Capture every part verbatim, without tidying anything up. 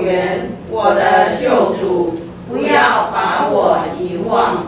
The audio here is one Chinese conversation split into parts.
源，我的救主，不要把我遗忘。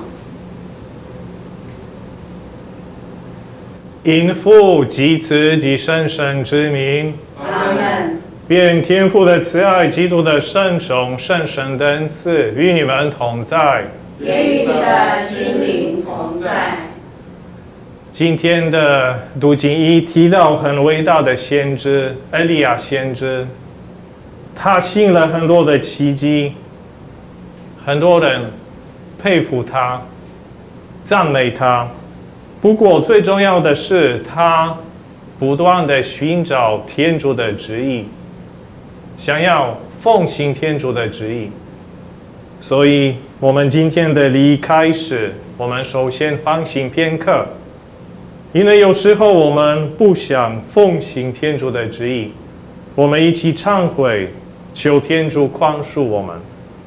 因父及子及圣神之名， 阿们。 愿天父的慈爱、基督的圣宠、圣神的恩赐与你们同在， 也与你的心灵同在。 今天的读经一提到很伟大的先知以利亚先知，他行了很多的奇迹，很多人佩服他、赞美他。不过最重要的是，他不断的寻找天主的旨意，想要奉行天主的旨意。所以我们今天的礼仪开始，我们首先反省片刻，因为有时候我们不想奉行天主的旨意，我们一起忏悔，求天主宽恕我们。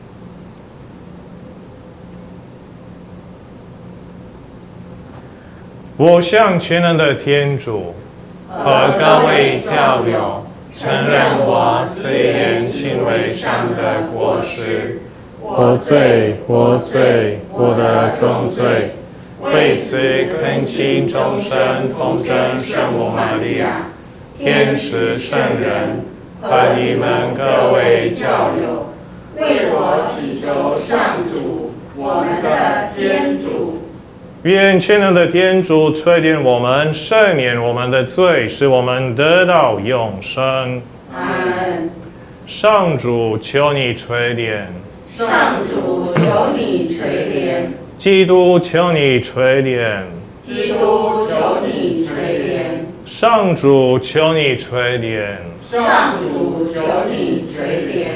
我向全能的天主和各位教友承认我思言行为上的过失， 我罪，我罪，我的重罪。为此恳请众神童真圣母玛利亚、天使圣人和你们各位教友， 为我祈求上主，我们的天主。 愿全能的天主垂怜我们，赦免我们的罪，使我们得到永生。 阿们。 上主，求你垂怜。 上主，求你垂怜。 基督，求你垂怜。 基督，求你垂怜。 上主，求你垂怜。 上主，求你垂怜。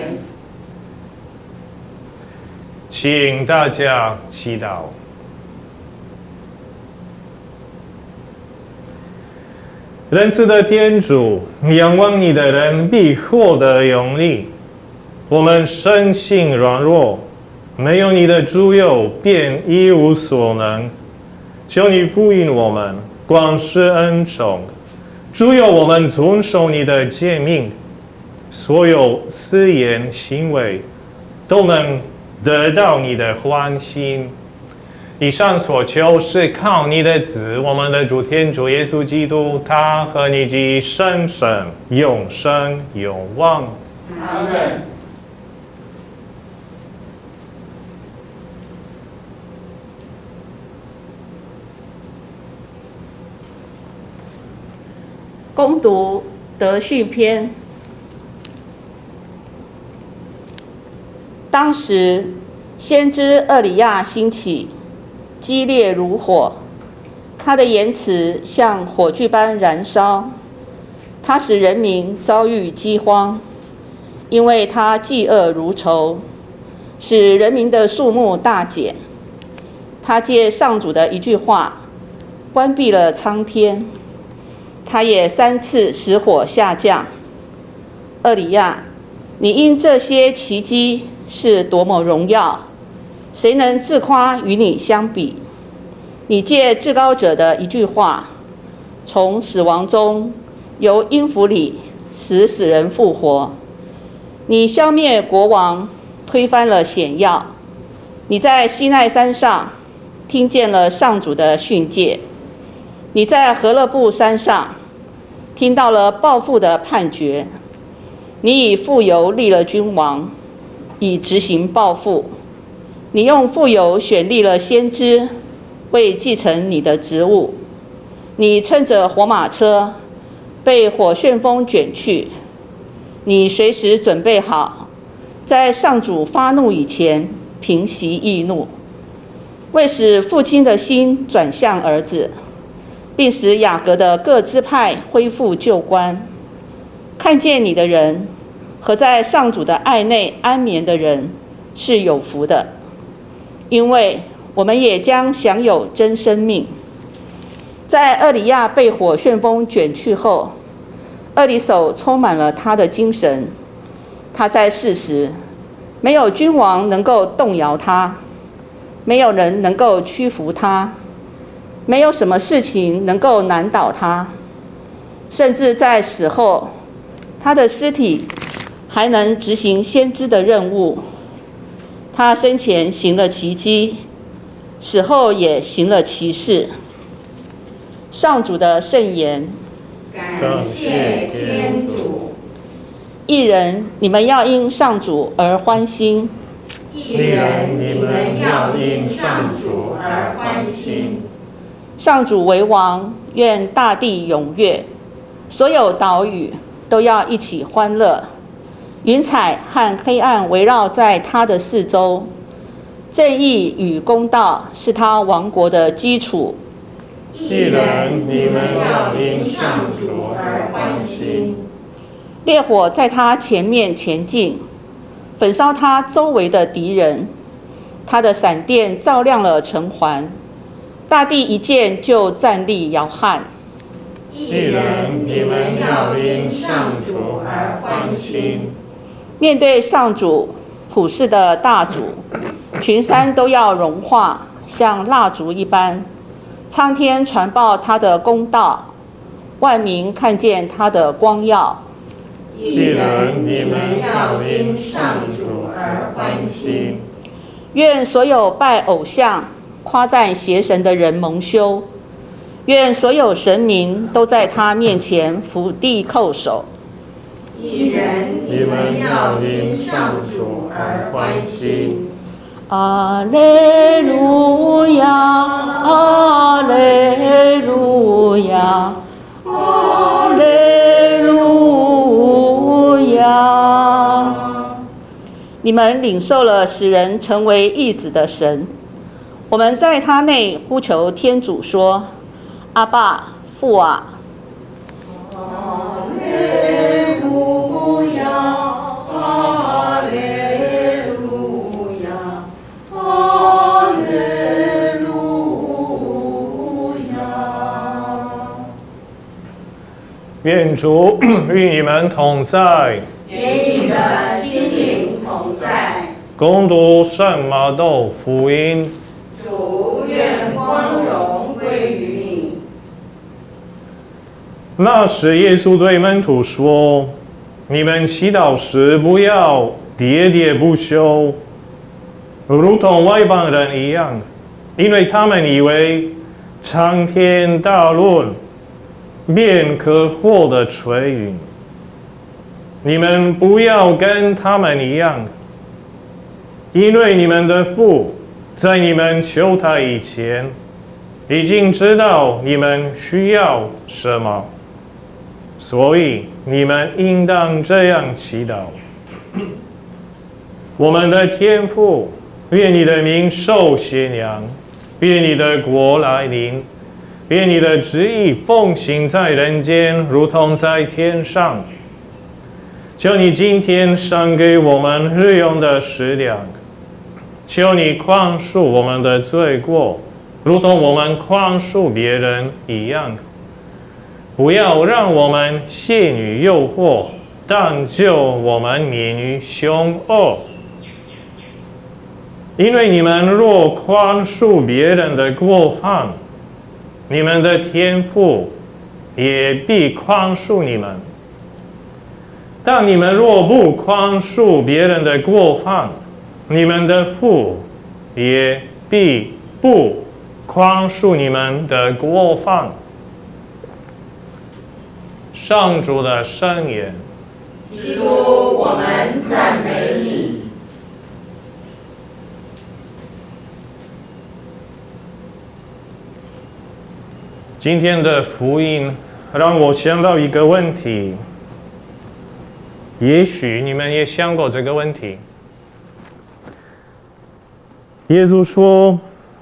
请大家祈祷。仁慈的天主，仰望你的人必获得勇力。我们身心软弱，没有你的助佑，便一无所能。求你复应我们，广施恩宠，助佑我们遵守你的诫命，所有思言行为都能得到你的欢心。以上所求是靠你的子，我们的主天主耶稣基督，他和你及圣神永生永望。 阿们。 恭读德训篇。当时，先知厄里亚兴起，激烈如火，他的言辞像火炬般燃烧。他使人民遭遇饥荒，因为他嫉恶如仇，使人民的数目大减。他借上主的一句话，关闭了苍天。他也三次使火下降。厄里亚，你因这些奇迹是多么荣耀，谁能自夸与你相比？你借至高者的一句话，从死亡中由阴府里使死人复活。你消灭国王，推翻了险要。你在西奈山上听见了上主的训诫。你在何勒布山上听到了报复的判决。你以傅油立了君王，以执行报复。你用傅油选立了先知，为继承你的职务。你乘着火马车，被火旋风卷去。你随时准备好，在上主发怒以前平息易怒，为使父亲的心转向儿子，并使雅各的各支派恢复旧观。看见你的人和在上主的爱内安眠的人是有福的，因为我们也将享有真生命。在厄里亚被火旋风卷去后，厄里叟充满了他的精神。他在世时，没有君王能够动摇他，没有人能够屈服他，没有什么事情能够难倒他。甚至在死后，他的尸体还能执行先知的任务。他生前行了奇迹，死后也行了奇事。上主的圣言。 感谢天主。 义人，你们要因上主而欢欣。 义人，你们要因上主而欢欣。 上主为王，愿大地踊跃，所有岛屿都要一起欢乐。云彩和黑暗围绕在他的四周，正义与公道是他王国的基础。 义人，你们要因上主而欢欣。 烈火在他前面前进，焚烧他周围的敌人。他的闪电照亮了城环，大地一见就站立摇撼。 义人，你们要因上主而欢欣。 面对上主普世的大主，群山都要融化，像蜡烛一般。苍天传报他的公道，万民看见他的光耀。 义人，你们要因上主而欢欣。 愿所有拜偶像、夸赞邪神的人蒙羞，愿所有神明都在他面前伏地叩首。 义人，你们要因上主而欢欣。 阿肋路亚，阿肋路亚，阿肋路亚。你们领受了使人成为义子的神，我们在他内呼求天主说：阿爸，父啊。 阿肋路亚，阿肋路亚，阿肋路亚。 愿主与你们同在。 愿你的心灵同在。 恭读圣马窦福音。 主，愿光荣归于你。 那时，耶稣对门徒说：“你们祈祷时，不要喋喋不休，如同外邦人一样，因为他们以为长天大论便可获得垂允。你们不要跟他们一样，因为你们的父在你们求他以前，已经知道你们需要什么。所以你们应当这样祈祷：我们的天父，愿你的名受宣扬，愿你的国来临，愿你的旨意奉行在人间，如同在天上。求你今天赏给我们日用的食粮，求你宽恕我们的罪过，如同我们宽恕别人一样。不要让我们陷于诱惑，但救我们免于凶恶。因为你们若宽恕别人的过犯，你们的天父也必宽恕你们；但你们若不宽恕别人的过犯，你们的父也必不宽恕你们的过犯。上主的圣言。 基督，我们赞美你。 今天的福音让我想到一个问题，也许你们也想过这个问题。耶稣说，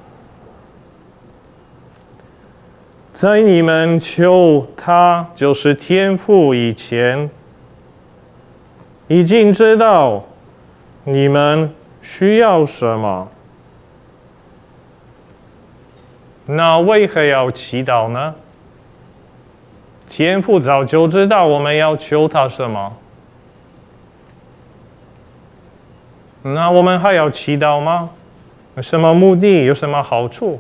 在你们求他，就是天父以前，已经知道你们需要什么，那为何要祈祷呢？天父早就知道我们要求他什么，那我们还要祈祷吗？有什么目的？有什么好处？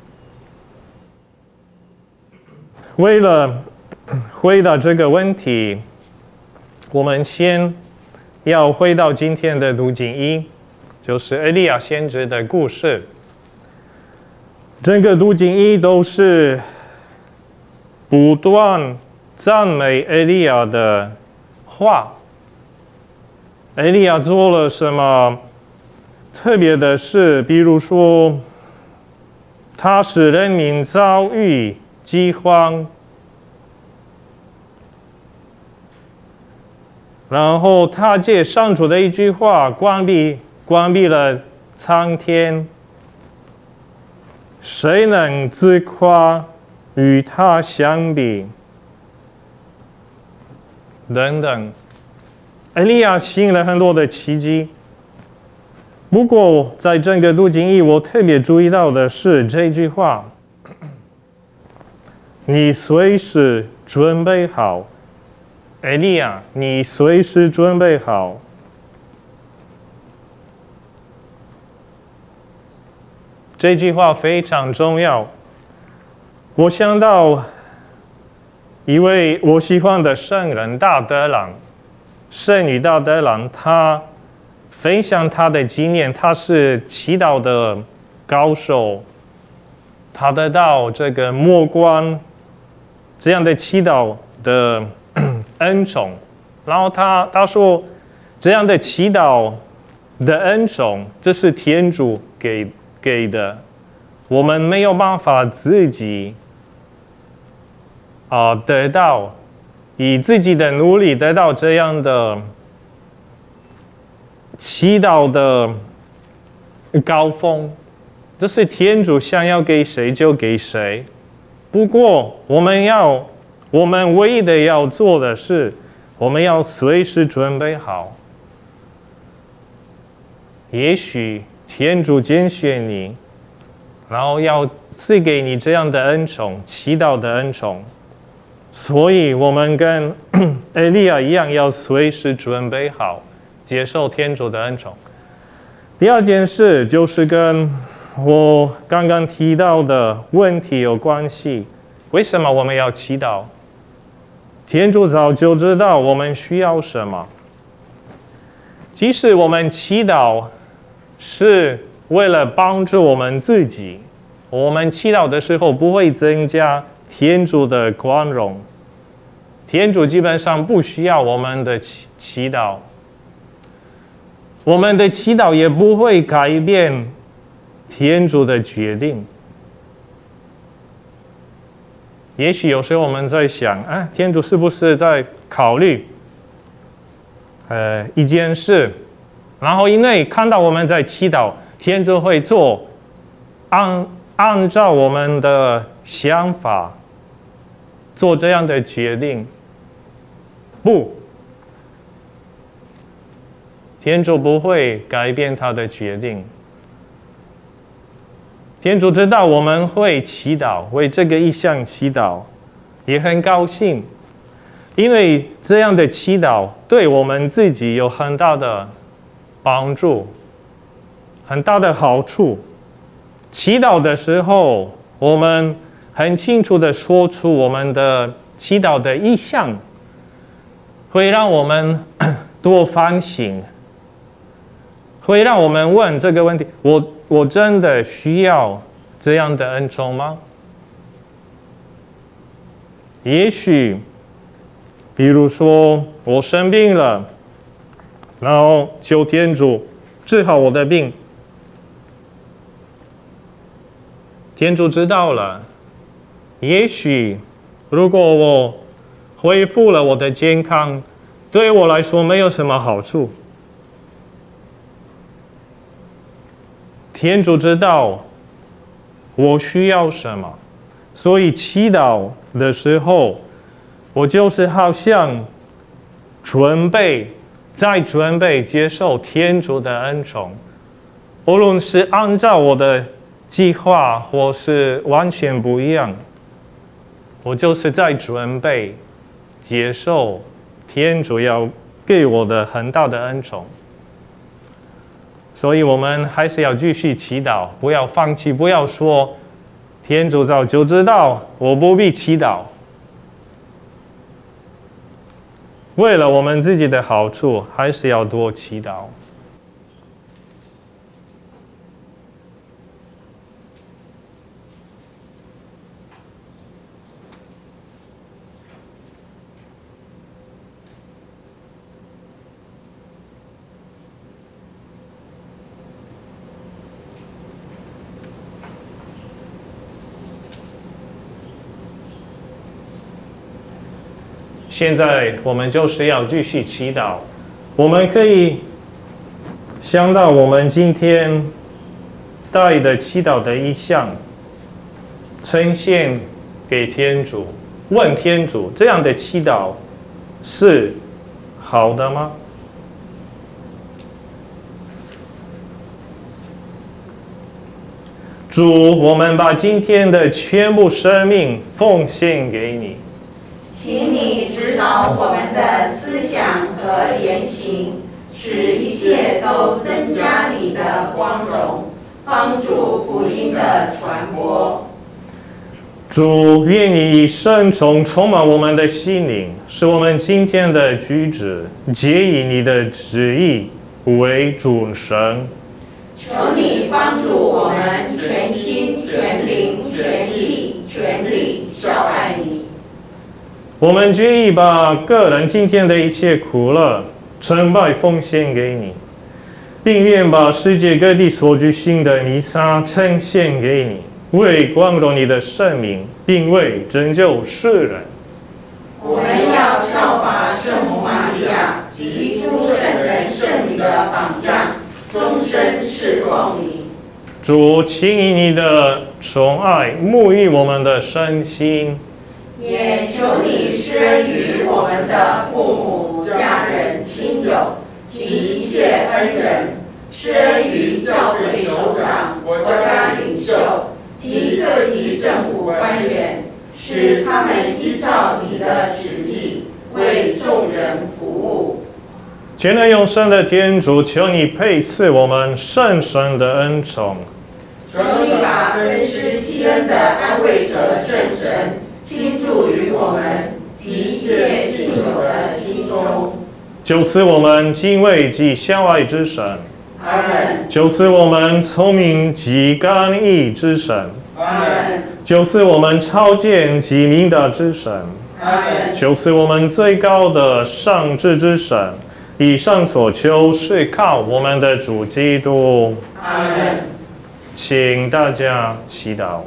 为了回答这个问题，我们先要回到今天的读经一，就是以利亚先知的故事。整个读经一都是不断赞美以利亚的话。以利亚做了什么特别的事？比如说，他使人民遭遇饥荒，然后他借上主的一句话关闭关闭了苍天，谁能自夸与他相比？等等。以利亚行了很多的奇迹。不过，在整个读经一，我特别注意到的是这句话：你随时准备好。以利亚，你随时准备好。这句话非常重要。我想到一位我喜欢的圣人大德朗，圣女大德朗，他分享他的经验。他是祈祷的高手，他得到这个默观这样的祈祷的恩宠。然后他他说，这样的祈祷的恩宠，这是天主给给的，我们没有办法自己啊、呃、得到。以自己的努力得到这样的祈祷的高峰，这是天主想要给谁就给谁。不过，我们要，我们唯一的要做的是，我们要随时准备好。也许天主拣选你，然后要赐给你这样的恩宠，祈祷的恩宠。所以，我们跟以利亚一样，要随时准备好接受天主的恩宠。第二件事就是跟我刚刚提到的问题有关系。为什么我们要祈祷？天主早就知道我们需要什么。即使我们祈祷是为了帮助我们自己，我们祈祷的时候不会增加天主的宽容。天主基本上不需要我们的祈祈祷，我们的祈祷也不会改变天主的决定。也许有时候我们在想，啊，天主是不是在考虑呃一件事，然后因为看到我们在祈祷，天主会做按按照我们的想法做这样的决定。不，天主不会改变他的决定。天主知道我们会祈祷，为这个意向祈祷，也很高兴，因为这样的祈祷对我们自己有很大的帮助，很大的好处。祈祷的时候，我们很清楚地说出我们的祈祷的意向，会让我们多反省，会让我们问这个问题：我我真的需要这样的恩宠吗？也许，比如说我生病了，然后求天主治好我的病，天主知道了。也许，如果我恢复了我的健康，对我来说没有什么好处。天主知道我需要什么，所以祈祷的时候，我就是好像准备，在准备接受天主的恩宠，无论是按照我的计划，或是完全不一样，我就是在准备接受天主要给我的很大的恩宠。所以我们还是要继续祈祷，不要放弃，不要说天主早就知道，我不必祈祷。 为了我们自己的好处，还是要多祈祷。现在我们就是要继续祈祷。我们可以想到我们今天带的祈祷的意向，呈现给天主，问天主：这样的祈祷是好的吗？主，我们把今天的全部生命奉献给你。 请你指导我们的思想和言行，使一切都增加你的光荣，帮助福音的传播。 主，愿你以圣宠充满我们的心灵，使我们今天的举止皆以你的旨意为主神。 求你帮助我们全心、全灵、全意、全力效爱你。 我们决意把个人今天的一切苦乐、成败奉献给你，并愿把世界各地所举行的弥撒呈现给你，为光荣你的圣名，并为拯救世人。 我们要效法圣母玛利亚及诸圣人圣女的榜样，终身侍奉你。 主，请以你的宠爱沐浴我们的身心， 也求你施恩于我们的父母、家人、亲友及一切恩人，施恩于教会首长、国家领袖及各级政府官员，使他们依照你的旨意为众人服务。 全能永生的天主，求你配赐我们圣神的恩宠， 求你把恩施弃恩的安慰者圣神倾注于我们及一切信友的心中， 就赐我们敬畏及孝爱之神； 阿们。 就赐我们聪明及刚毅之神； 阿们。 就赐我们超见及明达之神； 阿们。 就赐我们最高的上智之神。以上所求是靠我们的主基督。 阿们。 请大家祈祷。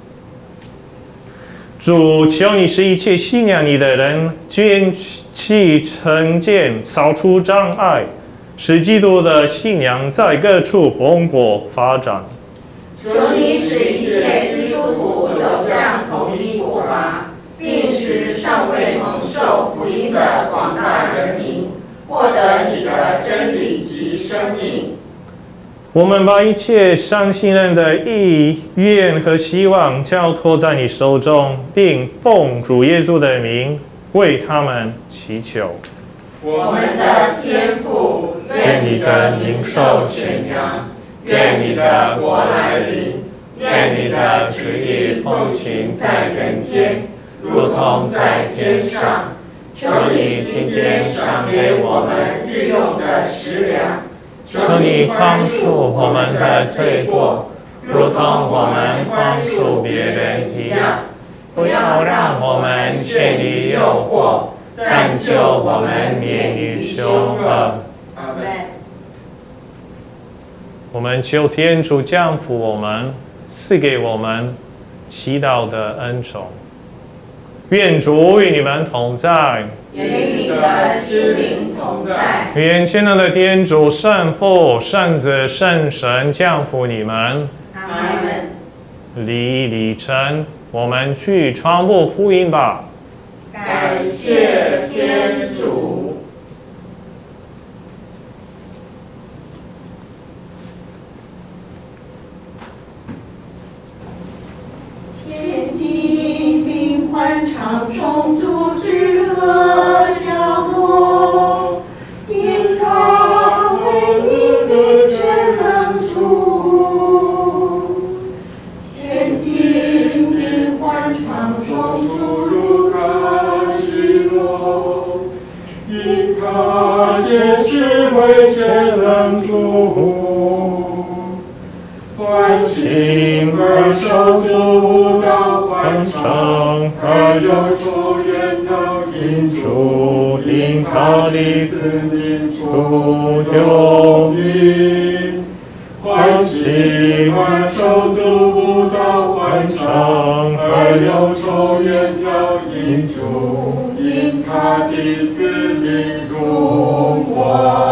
主，求你使一切信仰你的人捐弃成见，扫除障碍，使基督的信仰在各处蓬勃发展。 求你使一切基督徒走向统一步伐，并使尚未蒙受福音的广大人民获得你的真理及生命。 我们把一切相信人的意愿和希望交托在你手中，并奉主耶稣的名为他们祈求。 我们的天父，愿你的名受宣扬，愿你的国来临，愿你的旨意奉行在人间，如同在天上。求你今天赏给我们日用的食粮， 求你宽恕我们的罪过，如同我们宽恕别人一样。不要让我们陷于诱惑，但救我们免于凶恶。 阿们。 我们求天主降福我们，赐给我们祈祷的恩宠。愿主与你们同在， 愿与你的心灵同在。 愿全能的天主、圣父、圣子、圣神降福你们。 阿们。 礼礼成，我们去传播福音吧。 感谢天主。 千金并欢唱颂主之歌角落，因他为你的全能主。千金并欢唱颂主如他喜乐，因那些智慧却拦住，欢欣而手足舞蹈欢唱，而有咒怨要引主，因他的子民主有名。欢欣而手足舞蹈欢唱，而有咒怨要引主，因他的子民荣华。